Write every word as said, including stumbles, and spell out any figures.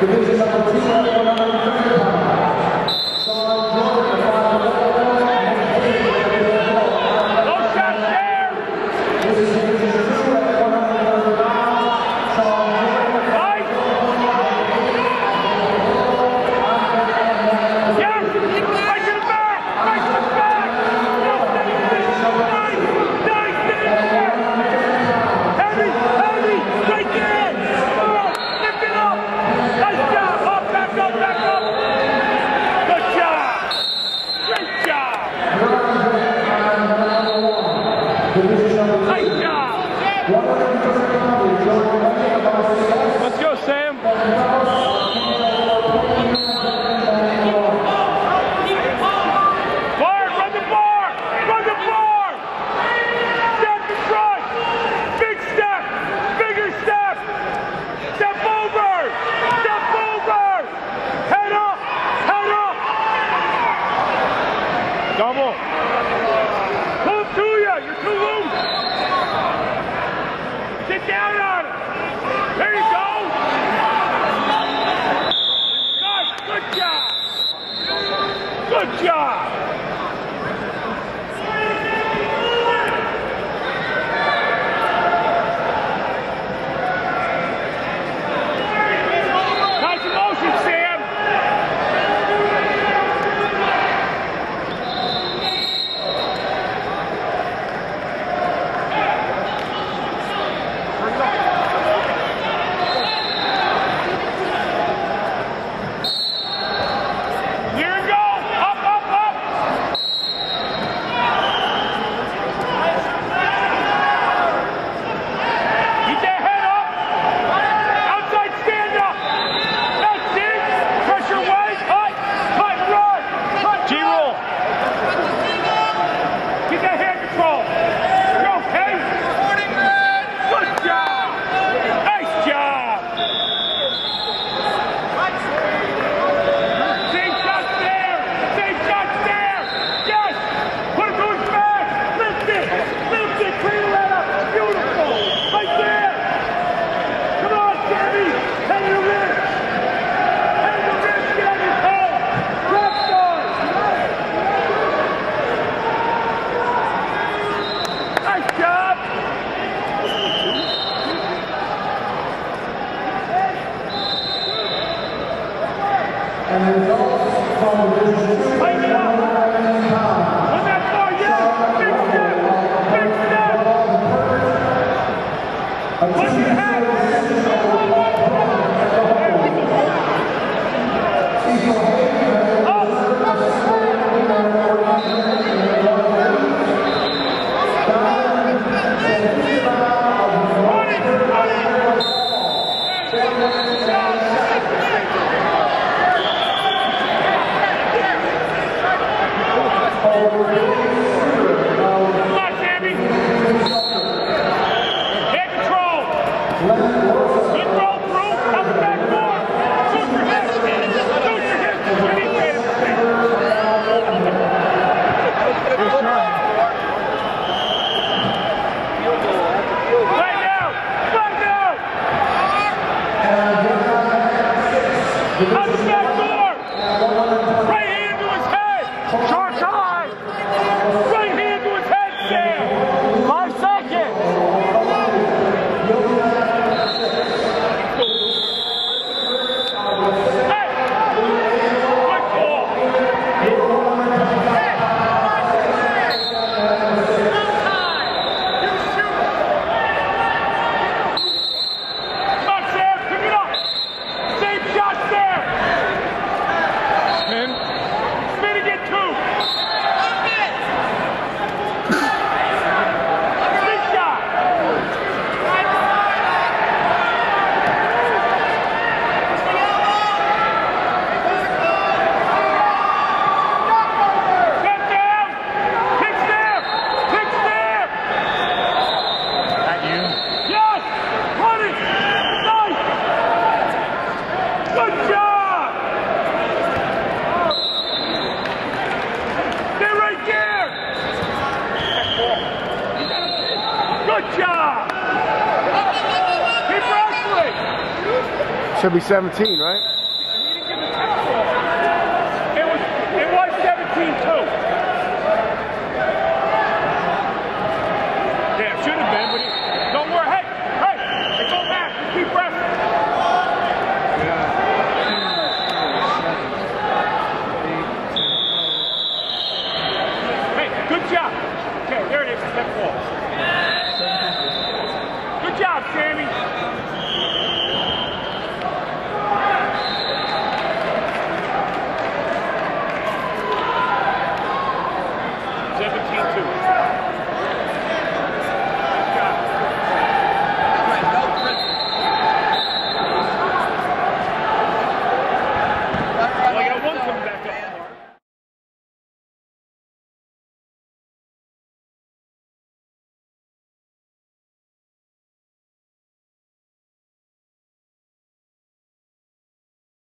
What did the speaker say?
Division number two at one hundred thirty pounds. Sean Jordan, no shots there. This is Division two at one hundred thirty pounds. Sean Jordan. Right. Yes. Right to the back. Right to the back. Nice. Nice. Nice. Heavy. Heavy. Right there. Come on. Lift it up. Nice job. Up. Back up. Back up. Good job. Great job. Nice job. Let's go, Sam. Bar, run the bar. Run the bar. Step in front. Big step. Bigger step. Step over. Step over. Head up. Head up. Double. Pull to you. You're too loose. Sit down on it. There you go. Nice. Good job. Good job. Nice motion, Sam. Here we go. Up, up, up. Keep that head up. Outside stand up. That's it. Pressure away. Cut. Cut. Run. Cut. G-roll. Get that hand control. You're okay. Good job. Nice job. Same shots there. Same shots there. Yes. Put it to his back. Lift it. Lift it. Clean that up. Beautiful. Right there. Come on, Sammy. Head of the wrist. Head of the wrist. Get on your toe. Rock star. Nice job. And the results from Division two Tighten it up. at one hundred ninety pounds. On that bar, yes. Big step. Big step. Put your head. Up. Run it. Run it. Come on, Sammy. Head control. Good roll through. Up the back door. Shoot your hips. Shoot your hips. Ready, ready. Right now. Right now. Out the back door. Right hand to his head. Short side. Right hand to his head, Sam. Five seconds. Hey. Good ball. Come on, Sam. Pick it up. Same shots there. Spin. Spin again, two. Big shot. Step down. Kick snap. Kick snap. That you? Yes. Run it. Nice. Good job. Stay right there. Good job. Keep wrestling. Should be seventeen, right?